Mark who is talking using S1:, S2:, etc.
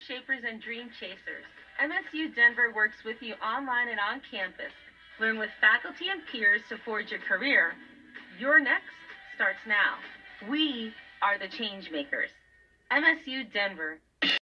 S1: Shapers and dream chasers. MSU Denver works with you online and on campus. Learn with faculty and peers to forge your career. Your next starts now. We are the change makers. MSU Denver.